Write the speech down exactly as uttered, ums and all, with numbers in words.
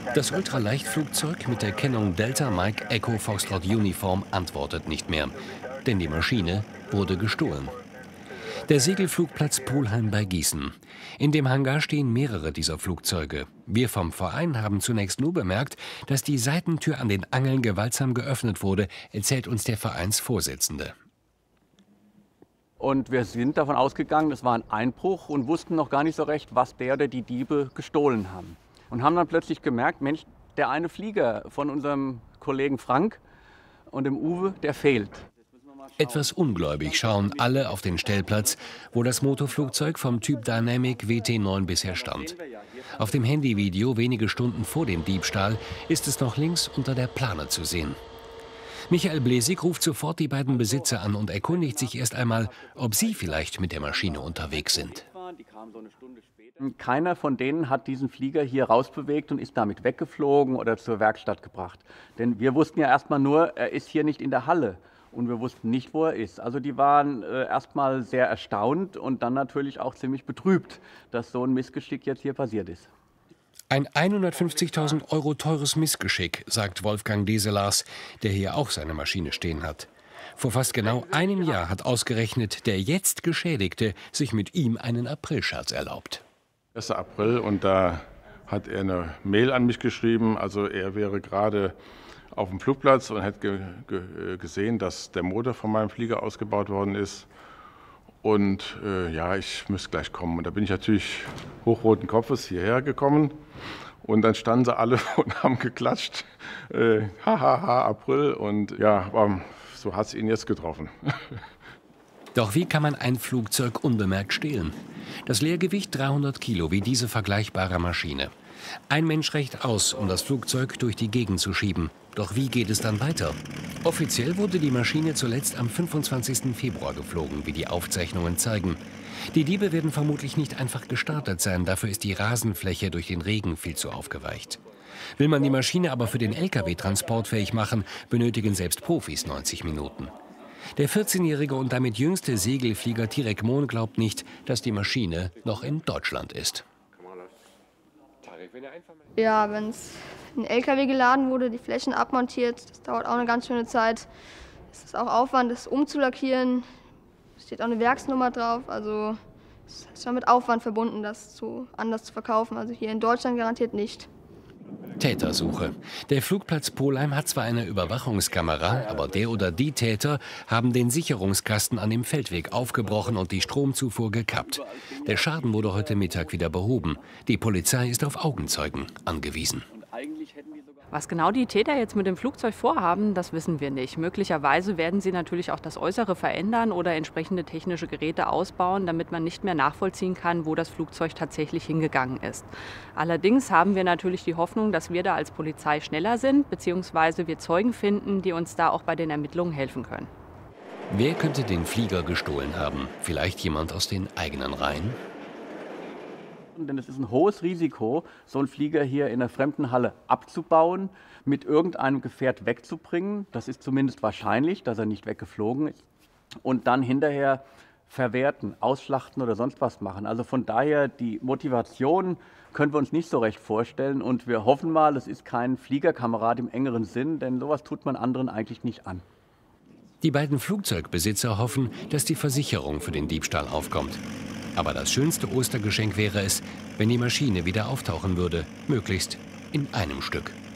Das Ultraleichtflugzeug mit der Kennung Delta Mike Echo Foxtrot Uniform antwortet nicht mehr, denn die Maschine wurde gestohlen. Der Segelflugplatz Pulheim bei Gießen. In dem Hangar stehen mehrere dieser Flugzeuge. Wir vom Verein haben zunächst nur bemerkt, dass die Seitentür an den Angeln gewaltsam geöffnet wurde, erzählt uns der Vereinsvorsitzende. Und wir sind davon ausgegangen, es war ein Einbruch und wussten noch gar nicht so recht, was der oder die Diebe gestohlen haben. Und haben dann plötzlich gemerkt, Mensch, der eine Flieger von unserem Kollegen Frank und dem Uwe, der fehlt. Etwas ungläubig schauen alle auf den Stellplatz, wo das Motorflugzeug vom Typ Dynamic W T neun bisher stand. Auf dem Handyvideo wenige Stunden vor dem Diebstahl ist es noch links unter der Plane zu sehen. Michael Blesig ruft sofort die beiden Besitzer an und erkundigt sich erst einmal, ob sie vielleicht mit der Maschine unterwegs sind. Keiner von denen hat diesen Flieger hier rausbewegt und ist damit weggeflogen oder zur Werkstatt gebracht. Denn wir wussten ja erstmal nur, er ist hier nicht in der Halle. Und wir wussten nicht, wo er ist. Also die waren äh, erstmal sehr erstaunt und dann natürlich auch ziemlich betrübt, dass so ein Missgeschick jetzt hier passiert ist. Ein hundertfünfzigtausend Euro teures Missgeschick, sagt Wolfgang Deselars, der hier auch seine Maschine stehen hat. Vor fast genau einem Jahr hat ausgerechnet der jetzt Geschädigte sich mit ihm einen Aprilscherz erlaubt. erster April und da hat er eine Mail an mich geschrieben, also er wäre gerade auf dem Flugplatz und hätte ge ge gesehen, dass der Motor von meinem Flieger ausgebaut worden ist. Und äh, ja, ich müsste gleich kommen. Und da bin ich natürlich hochroten Kopfes hierher gekommen. Und dann standen sie alle und haben geklatscht. Äh, Hahaha, April. Und ja, aber so hat es ihn jetzt getroffen. Doch wie kann man ein Flugzeug unbemerkt stehlen? Das Leergewicht dreihundert Kilo wie diese vergleichbare Maschine. Ein Mensch reicht aus, um das Flugzeug durch die Gegend zu schieben. Doch wie geht es dann weiter? Offiziell wurde die Maschine zuletzt am fünfundzwanzigsten Februar geflogen, wie die Aufzeichnungen zeigen. Die Diebe werden vermutlich nicht einfach gestartet sein, dafür ist die Rasenfläche durch den Regen viel zu aufgeweicht. Will man die Maschine aber für den L K W transportfähig machen, benötigen selbst Profis neunzig Minuten. Der vierzehnjährige und damit jüngste Segelflieger Tirek Mohn glaubt nicht, dass die Maschine noch in Deutschland ist. Ja, wenn es ein L K W geladen wurde, die Flächen abmontiert, das dauert auch eine ganz schöne Zeit. Es ist auch Aufwand, das umzulackieren. Es steht auch eine Werksnummer drauf, also es ist schon mit Aufwand verbunden, das zu, anders zu verkaufen. Also hier in Deutschland garantiert nicht. Tätersuche. Der Flugplatz Pulheim hat zwar eine Überwachungskamera, aber der oder die Täter haben den Sicherungskasten an dem Feldweg aufgebrochen und die Stromzufuhr gekappt. Der Schaden wurde heute Mittag wieder behoben. Die Polizei ist auf Augenzeugen angewiesen. Was genau die Täter jetzt mit dem Flugzeug vorhaben, das wissen wir nicht. Möglicherweise werden sie natürlich auch das Äußere verändern oder entsprechende technische Geräte ausbauen, damit man nicht mehr nachvollziehen kann, wo das Flugzeug tatsächlich hingegangen ist. Allerdings haben wir natürlich die Hoffnung, dass wir da als Polizei schneller sind, beziehungsweise wir Zeugen finden, die uns da auch bei den Ermittlungen helfen können. Wer könnte den Flieger gestohlen haben? Vielleicht jemand aus den eigenen Reihen? Denn es ist ein hohes Risiko, so einen Flieger hier in einer fremden Halle abzubauen, mit irgendeinem Gefährt wegzubringen. Das ist zumindest wahrscheinlich, dass er nicht weggeflogen ist. Und dann hinterher verwerten, ausschlachten oder sonst was machen. Also von daher, die Motivation können wir uns nicht so recht vorstellen. Und wir hoffen mal, es ist kein Fliegerkamerad im engeren Sinn, denn sowas tut man anderen eigentlich nicht an. Die beiden Flugzeugbesitzer hoffen, dass die Versicherung für den Diebstahl aufkommt. Aber das schönste Ostergeschenk wäre es, wenn die Maschine wieder auftauchen würde, möglichst in einem Stück.